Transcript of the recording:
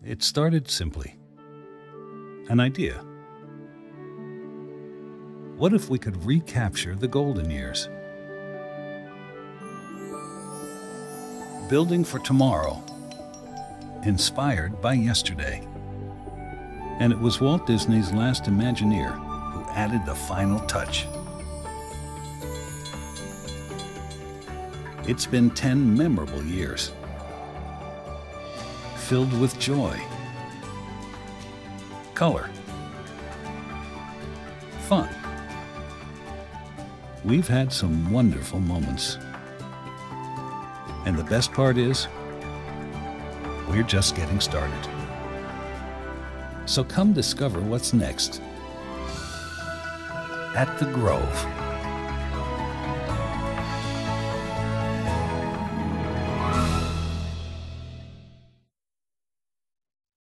It started simply. An idea. What if we could recapture the golden years? Building for tomorrow, inspired by yesterday. And it was Walt Disney's last Imagineer who added the final touch. It's been 10 memorable years, filled with joy, color, fun. We've had some wonderful moments. And the best part is, we're just getting started. So come discover what's next at The Grove.